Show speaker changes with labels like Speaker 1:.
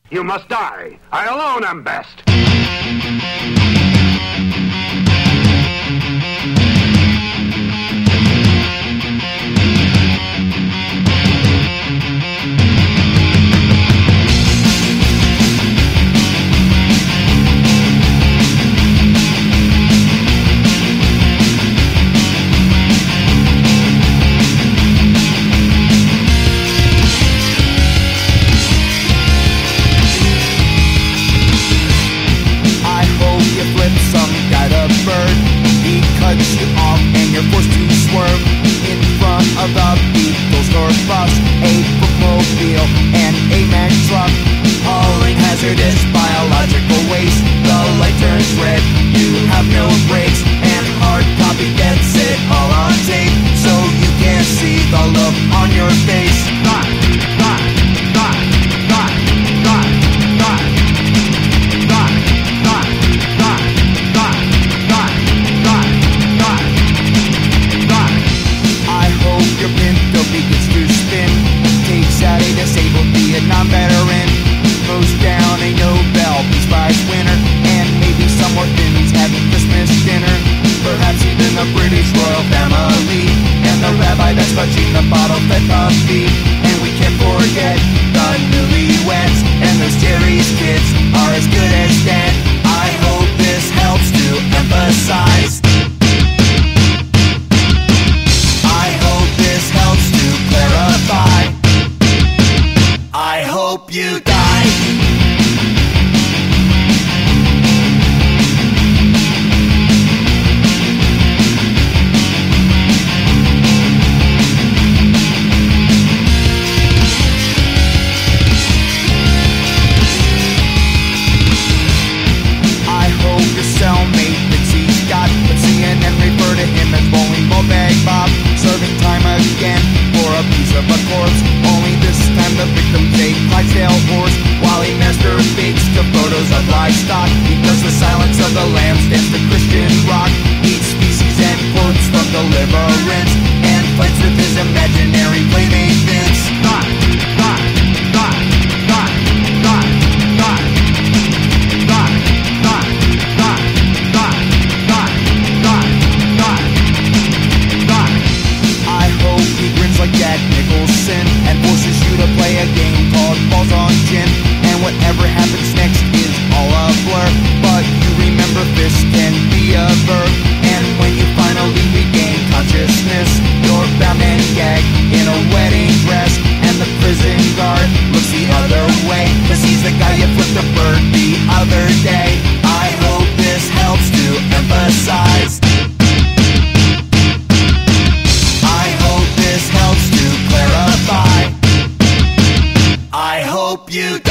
Speaker 1: You must die. I alone am best.
Speaker 2: You off and you're forced to swerve in front of the Beatles or bus, a bookmobile and a Mack truck, hauling hazardous biological waste. The light turns red, you have no brakes, and hard copy gets it all on tape, so you can't see the look on your face. Non-veteran goes down a Nobel Peace Prize winner, and maybe some orphans having Christmas dinner. Perhaps even the British royal family, and the rabbi that's touching the bottle-fed puppy. And we can't forget the newlyweds, and those Jerry's kids are as good as dead. I hope this helps to emphasize. I hope this helps to clarify. I hope you die. I hope your cellmate thinks he's got, but CNN refer to him as Bowling Ball Bag Bob, serving time again for a piece of a corpse. Only this time the victim's a Clydesdale horse, while he masturbates to photos of livestock. He does the Silence of the Lambs, dance to Christian rock, eats species and quotes from Deliverance, and fights with his imaginary playmate Vince. I hope he grins like Jack Nicholson and forces you to play a game called Balls on Gin, and whatever happens next is all a blur, but you remember this can be a verb. And when you finally regain consciousness, you're bound and gagged in a wedding dress, and the prison guard looks the other way, 'cause he's the guy you flipped a bird the other day. I hope this helps to emphasize. I hope this helps to clarify. I hope you